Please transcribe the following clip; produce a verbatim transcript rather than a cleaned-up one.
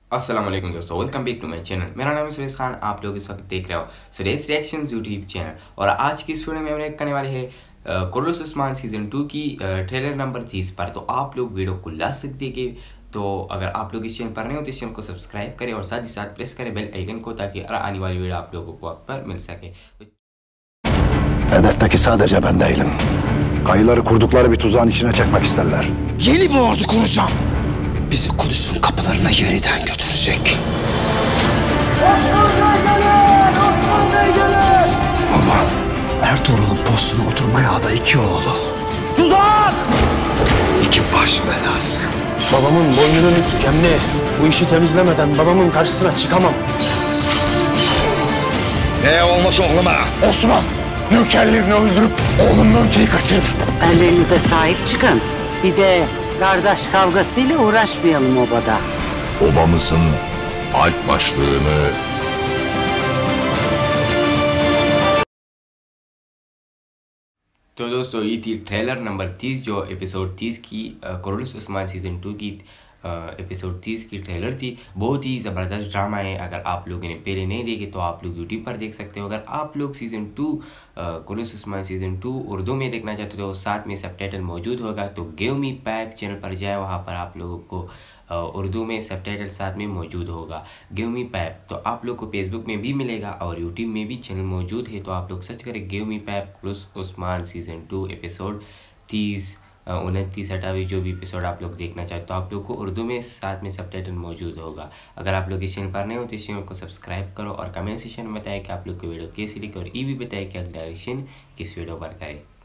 अस्सलाम वालेकुम दोस्तों, welcome back to my channel. मेरा नाम है सुरेश खान। आप लोग इस वक्त देख रहे हो सुरेश रिएक्शंस यूट्यूब चैनल। और आज की इस वीडियो में हम रिएक्ट करने वाले हैं कुर्रस उस्मान सीजन टू की ट्रेलर नंबर तीस पर। तो आप लोग वीडियो को लास्ट तक देखिए। तो अगर आप लोग इस चैनल पर नए हो तो इस चैनल को सब्सक्राइब करें और साथ ही साथ प्रेस करें बेल आइकन को, ताकि आने वाली वीडियो आप लोगों को वक्त पर मिल सके। Hedefteki sadece ben değilim. Kayıları kurdukları bir tuzağın içine çekmek isterler. Yeni bir ordu kuracağım. Bizi Kudüs'ün kapılarına yeniden götürecek. Osman Bey gelir! Osman Bey gelir! Baba, Ertuğrul'un postuna oturmaya aday iki oğlu. Tuzak! İki baş belası. Babamın boynunun tükenli. Bu işi temizlemeden babamın karşısına çıkamam. Ne olmuş oğluma? Osman, nökerlerini öldürüp oğlumla ülkeyi kaçırdı. Ellerinize sahip çıkın. Bir de kardeş kavgasıyla uğraşmayalım obada. Obamızın alp başlığını तो दोस्तों ये थी trailer number तीस, जो episode तीस की Kurulus Osman season two की episode तीस की ट्रेलर थी। बहुत ही ज़बरदस्त ड्रामा है। अगर आप लोगों ने पहले नहीं देखे तो आप लोग यूट्यूब पर देख सकते हो। अगर आप लोग season two Kurulus Osman season two Urdu में देखना चाहते हो तो साथ में सबटाइटल मौजूद होगा। तो गिव मी पैप चैनल पर जाए, वहाँ पर आप लोगों को उर्दू में सबटाइटल साथ में मौजूद होगा। गिव मी पैप तो आप लोग को फेसबुक में भी मिलेगा और यूट्यूब में भी चैनल मौजूद है। तो आप लोग सर्च करें गिव मी पैप Kurulus Osman season two episode तीस उनतीस अट्ठाईस, जो भी एपिसोड आप लोग देखना चाहते तो आप लोग को उर्दू में साथ में सबटाइटल मौजूद होगा। अगर आप लोग इस चैनल पर नए हो तो इस चैनल को सब्सक्राइब करो और कमेंट सेक्शन में बताएं कि आप लोग को वीडियो कैसी लगी, और ये भी बताएं कि अगला रिएक्शन किस वीडियो पर करें।